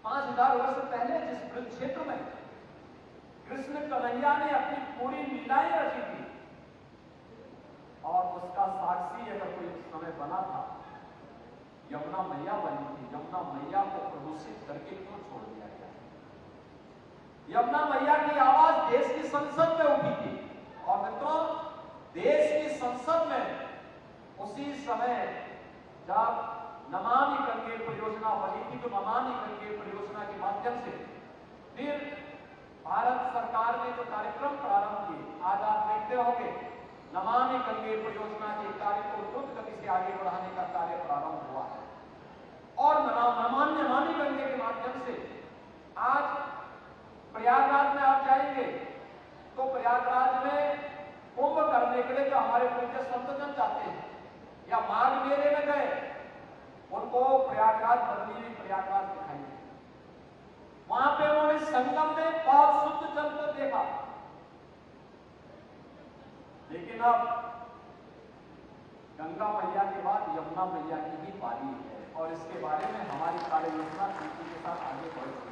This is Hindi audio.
5000 वर्ष पहले जिस ब्रज क्षेत्र में कृष्ण कन्हैया ने अपनी पूरी लीलाएं रची थी, और उसका साक्षी अगर कोई समय बना था, यमुना मैया बनी थी। यमुना मैया को प्रदूषित करके क्यों छोड़ दिया गया? यमुना मैया की आवाज देश की संसद में उठी थी, और मित्रों, देश की संसद में उसी समय जब नमामि गंगे परियोजना बनी थी, तो नमामि गंगे परियोजना के माध्यम से फिर भारत सरकार ने जो कार्यक्रम प्रारंभ किए, आज आप देखते होंगे नमामि गंगे परियोजना के कार्य को द्रुत गति से आगे बढ़ाने का कार्य प्रारंभ हुआ है। और नमामि गंगे के माध्यम से आज प्रयागराज में आप जाएंगे तो प्रयागराज में कुंभ करने के लिए जो हमारे पूज्य संतजन जाते हैं, या माघ मेले में गए, उनको प्रयागराज बदली हुई प्रयागराज दिखाई दी। वहां पे उन्होंने संगम में बहुत शुद्ध जल को देखा। लेकिन अब गंगा मैया के बाद यमुना मैया की ही पारी है, और इसके बारे में हमारी कार्य योजना तेजी के साथ आगे बढ़ रही है।